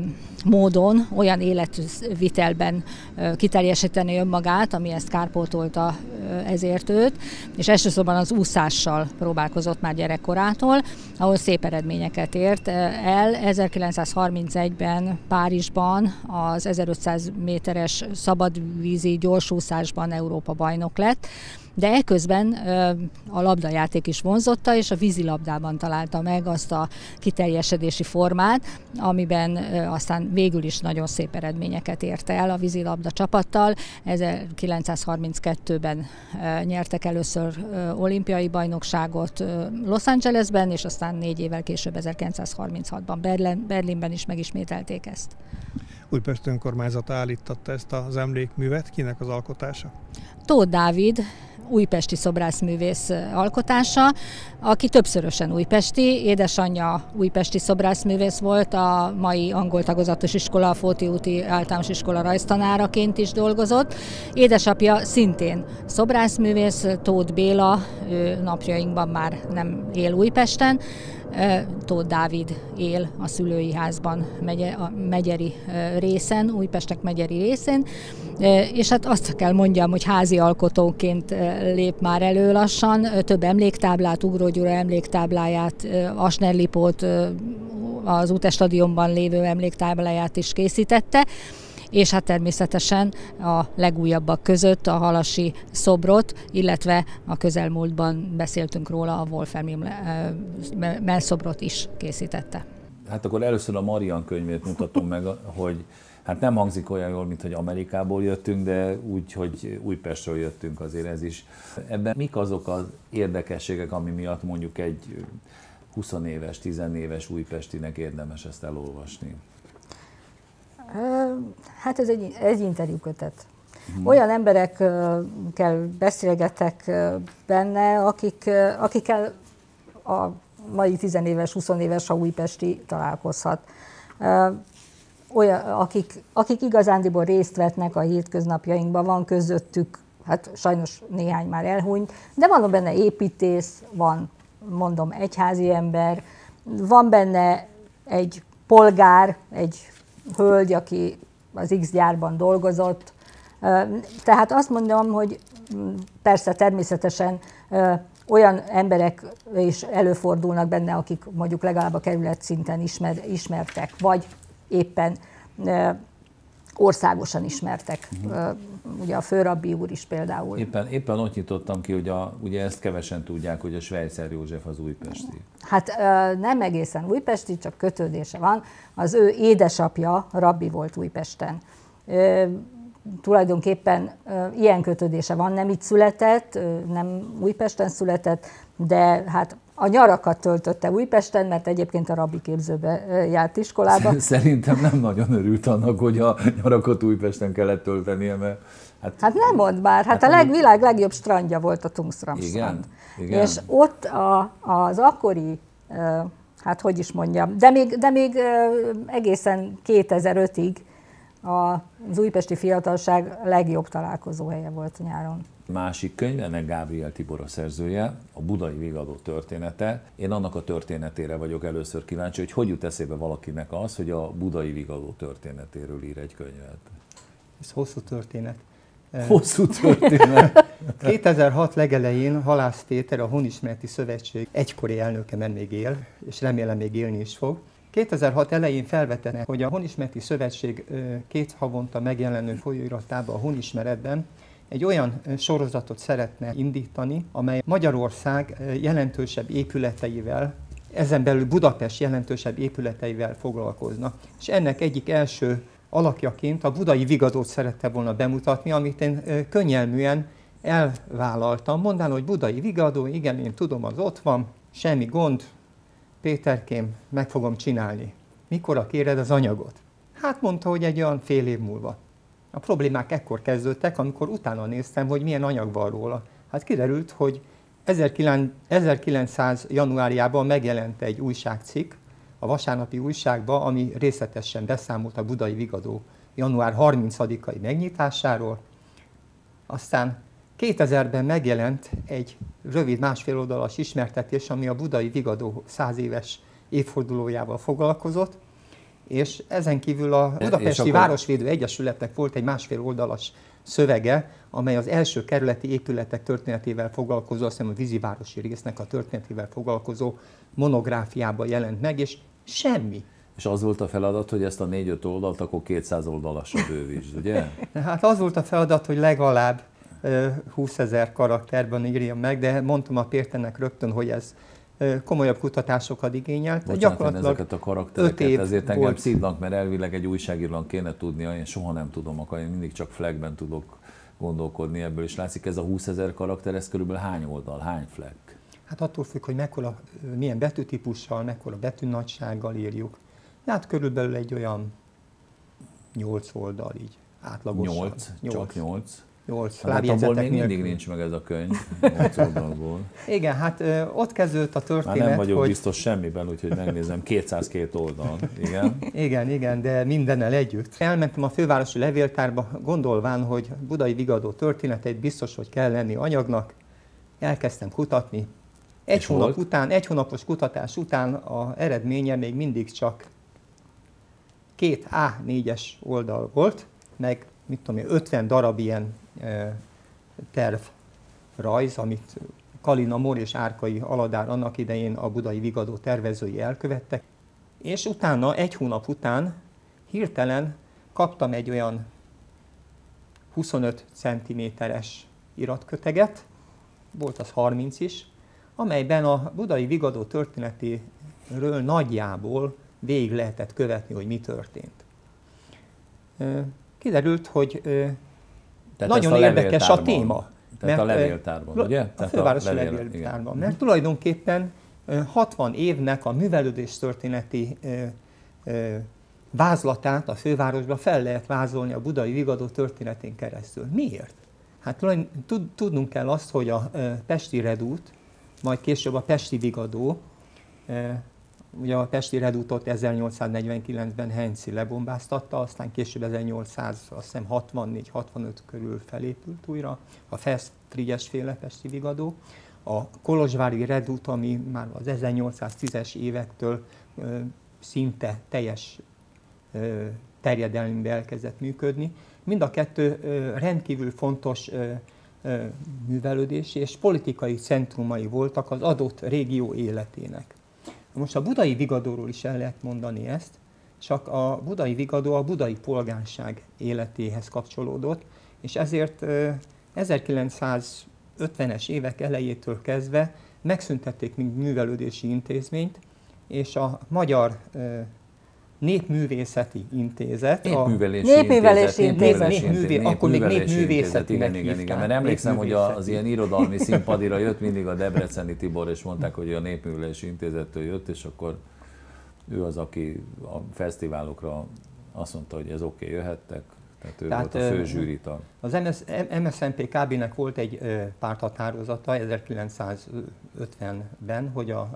módon, olyan életvitelben kiteljesíteni önmagát, ami ezt kárpótolta ezért őt, és elsősorban az úszással próbálkozott már gyerekkorától, ahol szép eredményeket ért el. ezerkilencszázharmincegyben Párizsban az ezerötszáz méteres szabadvízi gyorsúszásban Európa bajnok lett, de eközben a labdajáték is vonzotta, és a vízilabdában találta meg azt a kiteljesedési formát, amiben aztán végül is nagyon szép eredményeket ért el a vízilabda csapattal. ezerkilencszázharminckettőben nyertek először olimpiai bajnokságot Los Angelesben, és aztán négy évvel később ezerkilencszázharminchatban Berlin, Berlinben is megismételték ezt. Újpest önkormányzata állította ezt az emlékművet. Kinek az alkotása? Tóth Dávid, újpesti szobrászművész alkotása, aki többszörösen újpesti, édesanyja újpesti szobrászművész volt, a mai angol tagozatos iskola, a Fóti úti általános iskola rajztanáraként is dolgozott. Édesapja szintén szobrászművész, Tóth Béla, ő napjainkban már nem él Újpesten. Tóth Dávid él a szülői házban, a megyeri részen, Újpestek megyeri részén, és hát azt kell mondjam, hogy házi alkotóként lép már elő lassan, több emléktáblát, Ugró Gyula emléktábláját, Asner Lipót, az Útes stadionban lévő emléktábláját is készítette, és hát természetesen a legújabbak között a halasi szobrot, illetve a közelmúltban beszéltünk róla, a Wolfhelmi mellszobrot is készítette. Hát akkor először a Marian könyvét mutatom meg, hogy hát nem hangzik olyan jól, mint hogy Amerikából jöttünk, de úgy, hogy Újpestről jöttünk, azért ez is. Ebben mik azok az érdekességek, ami miatt mondjuk egy húsz éves, tíz éves újpestinek érdemes ezt elolvasni? Hát ez egy, egy interjúkötet. Hmm. Olyan emberekkel beszélgetek benne, akik, akikkel a mai tizenéves, húszéves, ha újpesti találkozhat. Olyan, akik, akik igazándiból részt vetnek a hétköznapjainkban, van közöttük, hát sajnos néhány már elhunyt, de van benne építész, van, mondom, egyházi ember, van benne egy polgár, egy hölgy, aki az X gyárban dolgozott. Tehát azt mondom, hogy persze természetesen olyan emberek is előfordulnak benne, akik mondjuk legalább a kerület szinten ismer, ismertek, vagy éppen országosan ismertek. Uh-huh. Ugye a főrabbi úr is például. Éppen, éppen ott nyitottam ki, hogy a, ugye ezt kevesen tudják, hogy a Schweitzer József az újpesti. Hát nem egészen újpesti, csak kötődése van. Az ő édesapja rabbi volt Újpesten. Tulajdonképpen ilyen kötődése van, nem itt született, nem Újpesten született, de hát a nyarakat töltötte Újpesten, mert egyébként a rabbi képzőbe járt iskolába. Szerintem nem nagyon örült annak, hogy a nyarakat Újpesten kellett töltenie, mert... Hát, hát nem mondd már, hát, hát a leg, világ legjobb strandja volt a Tungsram strand. Igen. És ott a, az akkori, hát hogy is mondjam, de még, de még egészen kétezer-ötig az újpesti fiatalság legjobb találkozóhelye volt nyáron. Másik könyv, ennek Gábriel Tibor a szerzője, a Budai Vigadó története. Én annak a történetére vagyok először kíváncsi, hogy hogy jut eszébe valakinek az, hogy a Budai Vigadó történetéről ír egy könyvet. Ez hosszú történet. Hosszú történet. kétezer-hat legelején Halász Péter, a Honismereti Szövetség egykori elnöke, mert még él, és remélem még élni is fog. kétezer-hat elején felvetenek, hogy a Honismereti Szövetség két havonta megjelenő folyóiratában, a Honismeretben egy olyan sorozatot szeretne indítani, amely Magyarország jelentősebb épületeivel ezen belül Budapest jelentősebb épületeivel foglalkoznak. És ennek egyik első alakjaként a budai vigadót szerette volna bemutatni, amit én könnyelműen elvállaltam. Mondán, hogy budai vigadó, igen, én tudom, az ott van, semmi gond, Péterkém, meg fogom csinálni. Mikorra kéred az anyagot? Hát mondta, hogy egy olyan fél év múlva. A problémák ekkor kezdődtek, amikor utána néztem, hogy milyen anyag van róla. Hát kiderült, hogy ezerkilencszáz januárjában megjelent egy újságcikk a Vasárnapi Újságban, ami részletesen beszámolt a budai vigadó január harmincadikai megnyitásáról. Aztán kétezerben megjelent egy rövid másfél oldalas ismertetés, ami a budai vigadó száz éves évfordulójával foglalkozott, és ezen kívül a Budapesti akkor... Városvédő Egyesületnek volt egy másfél oldalas szövege, amely az első kerületi épületek történetével foglalkozó, azt hiszem a vízivárosi résznek a történetével foglalkozó monográfiában jelent meg, és semmi. És az volt a feladat, hogy ezt a négy-öt oldalt akkor kétszáz oldalasra bővítsd, ugye? Hát az volt a feladat, hogy legalább húszezer karakterben írjam meg, de mondtam a Péternek rögtön, hogy ez komolyabb kutatásokat igényelt. Bocsánat, gyakorlatilag én ezeket a karaktereket, ezért engem szidnak, mert elvileg egy újságírónak kéne tudnia, én soha nem tudom, akkor én mindig csak flagben tudok gondolkodni ebből, és látszik, ez a húszezer karakter, ez körülbelül hány oldal, hány flag? Hát attól függ, hogy mekkora, milyen betűtípussal, mekkora betűnagysággal írjuk. Hát körülbelül egy olyan nyolc oldal így átlagosan. nyolc? Csak nyolc? nyolc hát abból még mindig nélkül. Nincs meg ez a könyv, nyolc oldalból. Igen, hát ö, ott kezdődött a történet, Már nem vagyok hogy... biztos semmiben, úgyhogy megnézem, kétszázkettő oldal, igen. Igen, igen, de mindennel együtt. Elmentem a fővárosi levéltárba, gondolván, hogy budai vigadó történeteit biztos, hogy kell lenni anyagnak. Elkezdtem kutatni. Egy hónap volt? után, egy hónapos kutatás után az eredménye még mindig csak két á négyes oldal volt, meg mit tudom én, ötven darab ilyen e, tervrajz, amit Kalina Mór és Árkai Aladár annak idején a budai vigadó tervezői elkövettek. És utána, egy hónap után hirtelen kaptam egy olyan huszonöt centiméteres iratköteget, volt az harminc is, amelyben a budai vigadó történetéről nagyjából végig lehetett követni, hogy mi történt. Kiderült, hogy Tehát nagyon a érdekes a téma. Tehát mert, a levéltárban, ugye? A fővárosi a levél, levéltárban. Mert tulajdonképpen hatvan évnek a művelődés történeti vázlatát a fővárosban fel lehet vázolni a budai vigadó történetén keresztül. Miért? Hát tudnunk kell azt, hogy a pesti redút, majd később a pesti vigadó, ugye a pesti redútot ezernyolcszáznegyvenkilencben Heinz lebombáztatta, aztán később ezernyolcszázhatvannégy hatvanöt körül felépült újra, a Fest-Frigyes féle pesti vigadó. A kolozsvári redút, ami már az ezernyolcszáztízes évektől ö, szinte teljes ö, terjedelmében elkezdett működni. Mind a kettő ö, rendkívül fontos ö, ö, művelődési és politikai centrumai voltak az adott régió életének. Most a budai vigadóról is el lehet mondani ezt, csak a budai vigadó a budai polgárság életéhez kapcsolódott, és ezért ezerkilencszázötvenes évek elejétől kezdve megszüntették mint művelődési intézményt, és a Magyar Népművészeti Intézet. Népművelési a... Népművelési Intézet. Intézet. Népművé... Akkor még népművészetinek igen, igen, igen, mert emlékszem, hogy az ilyen irodalmi színpadira jött mindig a debreceni Tibor, és mondták, hogy a Népművelési Intézettől jött, és akkor ő az, aki a fesztiválokra azt mondta, hogy ez oké, okay, jöhettek. Tehát ő Tehát, volt a fő zsűritag. Az em es zé en pé ká bé-nek volt egy párthatározata ezerkilencszázötvenben, hogy a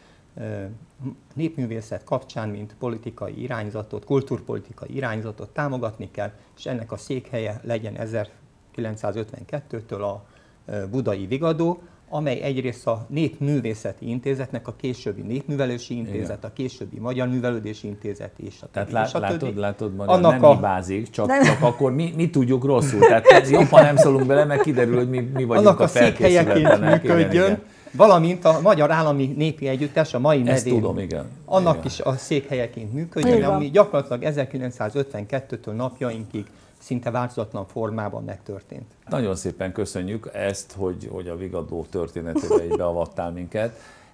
népművészet kapcsán, mint politikai irányzatot, kultúrpolitikai irányzatot támogatni kell, és ennek a székhelye legyen ezerkilencszázötvenkettőtől a budai vigadó, amely egyrészt a Népművészeti Intézetnek, a későbbi Népművelési Intézet, igen, a későbbi Magyar Művelődési Intézet és a többi. Tehát lá, látod, látod, Marian, nem a... hibázik, csak, csak akkor mi, mi tudjuk rosszul. Tehát jobban nem szólunk bele, mert kiderül, hogy mi, mi vagyunk annak a felkészületlenek. Működjön, valamint a Magyar Állami Népi Együttes, a mai nevén, tudom, igen. annak igen. is a székhelyeként működjön, ami gyakorlatilag ezerkilencszázötvenkettőtől napjainkig szinte változatlan formában megtörtént. Nagyon szépen köszönjük ezt, hogy, hogy a vigadó történetére így beavattál minket.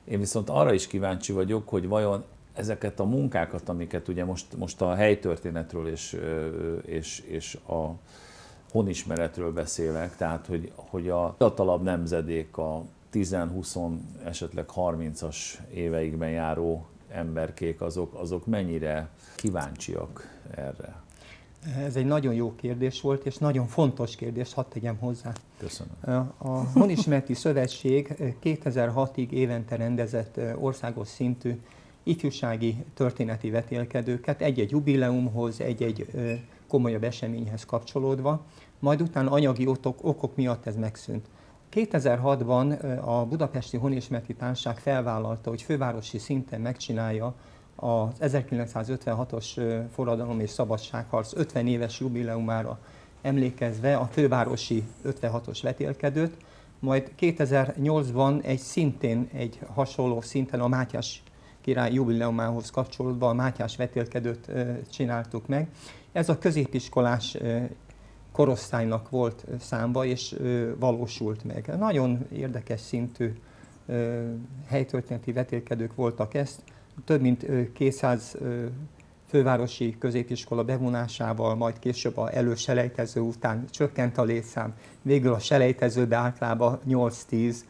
Én viszont arra is kíváncsi vagyok, hogy vajon ezeket a munkákat, amiket ugye most, most a helytörténetről és, és, és a honismeretről beszélek, tehát hogy, hogy a fiatalabb nemzedék, a tíz-húsz, esetleg harmincas éveikben járó emberkék, azok, azok mennyire kíváncsiak erre? Ez egy nagyon jó kérdés volt, és nagyon fontos kérdés, hadd tegyem hozzá. Köszönöm. A Honismereti Szövetség kétezer-hatig évente rendezett országos szintű ifjúsági történeti vetélkedőket egy-egy jubileumhoz, egy-egy komolyabb eseményhez kapcsolódva, majd utána anyagi okok, okok miatt ez megszűnt. kétezer-hatban a Budapesti Honismereti Társaság felvállalta, hogy fővárosi szinten megcsinálja az ezerkilencszázötvenhatos forradalom és szabadságharc ötven éves jubileumára emlékezve a fővárosi ötvenhatos vetélkedőt, majd kétezer-nyolcban egy szintén egy hasonló szinten a Mátyás király jubileumához kapcsolódva a Mátyás vetélkedőt csináltuk meg. Ez a középiskolás korosztálynak volt számba, és valósult meg. Nagyon érdekes szintű helytörténeti vetélkedők voltak ezt. Több mint kétszáz fővárosi középiskola bevonásával, majd később a előselejtező után csökkent a létszám. Végül a selejtezőbe általában nyolc-tíz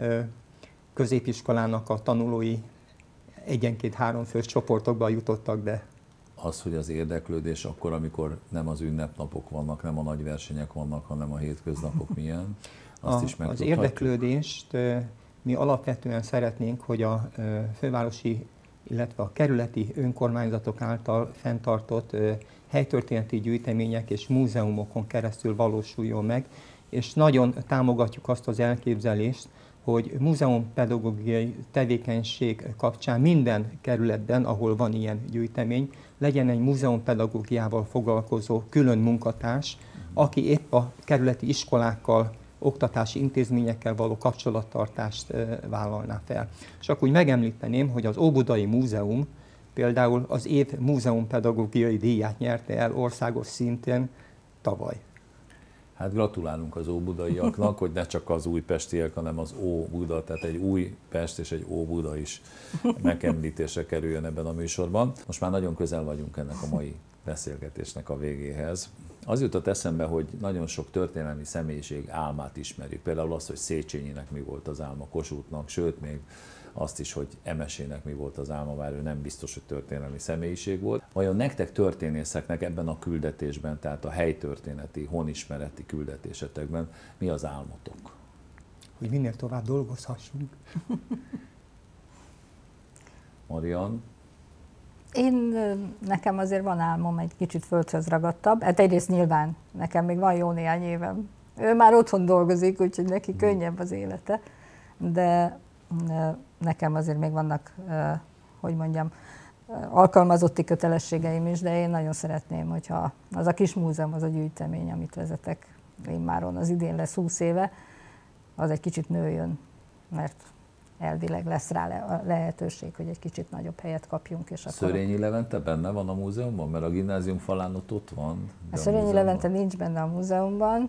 középiskolának a tanulói egyenként három fős csoportokba jutottak be. Az, hogy az érdeklődés akkor, amikor nem az ünnepnapok vannak, nem a nagy versenyek vannak, hanem a hétköznapok milyen, azt a, is Az érdeklődést mi alapvetően szeretnénk, hogy a fővárosi, illetve a kerületi önkormányzatok által fenntartott helytörténeti gyűjtemények és múzeumokon keresztül valósuljon meg, és nagyon támogatjuk azt az elképzelést, hogy múzeumpedagógiai tevékenység kapcsán minden kerületben, ahol van ilyen gyűjtemény, legyen egy múzeumpedagógiával foglalkozó külön munkatárs, aki épp a kerületi iskolákkal, oktatási intézményekkel való kapcsolattartást vállalná fel. És akkor úgy megemlíteném, hogy az Óbudai Múzeum például az év múzeumpedagógiai díját nyerte el országos szinten tavaly. Hát gratulálunk az óbudaiaknak, hogy ne csak az újpestiek, hanem az Óbuda, tehát egy új Pest és egy Óbuda is megemlítésre kerüljön ebben a műsorban. Most már nagyon közel vagyunk ennek a mai beszélgetésnek a végéhez. Az jutott eszembe, hogy nagyon sok történelmi személyiség álmát ismerjük. Például az, hogy Széchenyinek mi volt az álma, Kossuthnak, sőt még azt is, hogy Emesének mi volt az álma, bár ő nem biztos, hogy történelmi személyiség volt. Vajon nektek történészeknek ebben a küldetésben, tehát a helytörténeti, honismereti küldetésetekben mi az álmotok? Hogy minél tovább dolgozhassunk. Marian? Én, nekem azért van álmom egy kicsit földhöz ragadtabb. Hát egyrészt nyilván nekem még van jó néhány évem. Ő már otthon dolgozik, úgyhogy neki könnyebb az élete. De nekem azért még vannak, hogy mondjam, alkalmazotti kötelességeim is, de én nagyon szeretném, hogyha az a kis múzeum, az a gyűjtemény, amit vezetek immáron, az idén lesz húsz éve, az egy kicsit nőjön, mert elvileg lesz rá lehetőség, hogy egy kicsit nagyobb helyet kapjunk. És akkor... Szörényi Levente benne van a múzeumban? Mert a gimnázium falán ott, ott van. A Szörényi a Levente nincs benne a múzeumban.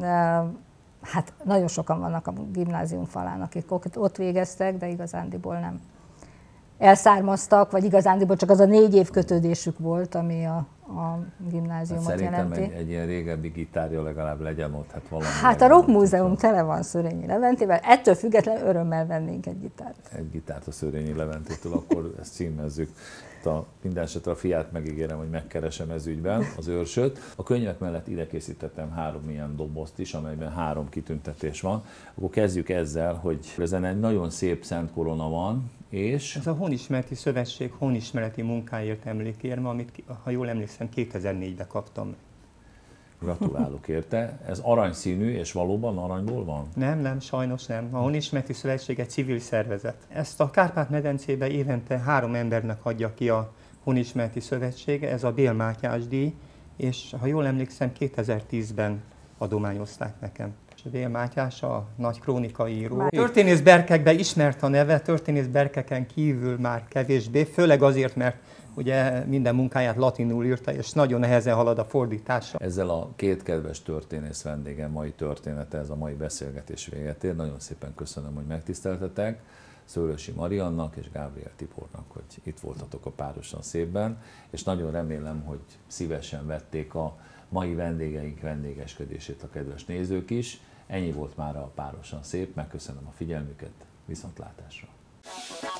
Hát nagyon sokan vannak a gimnázium falán, akik ott végeztek, de igazándiból nem elszármaztak, vagy igazándiból csak az a négy év kötődésük volt, ami a, a gimnáziumot hát jelenti. Szerintem egy, egy ilyen régebbi gitárja legalább legyen ott. Hát, valami hát a Rock Múzeum tele van Szörényi Leventével, ettől függetlenül örömmel vennénk egy gitárt. Egy gitárt a Szörényi Leventétől, akkor ezt címezzük. A, minden esetre a fiát megígérem, hogy megkeresem ez ügyben, az őrsöt. A könyvek mellett ide készítettem három ilyen dobozt is, amelyben három kitüntetés van. Akkor kezdjük ezzel, hogy ezen egy nagyon szép szent korona van, és... Ez a Honismereti Szövetség honismereti munkáért emlékérme, amit, ha jól emlékszem, kétezer-négyben kaptam. Gratulálok érte. Ez aranyszínű, és valóban aranyból van? Nem, nem, sajnos nem. A Honismereti Szövetség egy civil szervezet. Ezt a Kárpát-medencében évente három embernek adja ki a Honismereti Szövetség, ez a Bél Mátyás díj, és ha jól emlékszem, kétezer-tízben adományozták nekem. Bél Mátyás a nagy krónikai író. Történész berkekben ismert a neve, történész berkeken kívül már kevésbé, főleg azért, mert ugye minden munkáját latinul írta, és nagyon nehezen halad a fordítása. Ezzel a két kedves történész vendégem mai története, ez a mai beszélgetés véget ér. Nagyon szépen köszönöm, hogy megtiszteltetek. Szőlősi Mariannak és Gabriel Tibornak, hogy itt voltatok a Párosan Szépben, és nagyon remélem, hogy szívesen vették a mai vendégeink vendégeskedését a kedves nézők is. Ennyi volt már a Párosan Szép, megköszönöm a figyelmüket, viszontlátásra!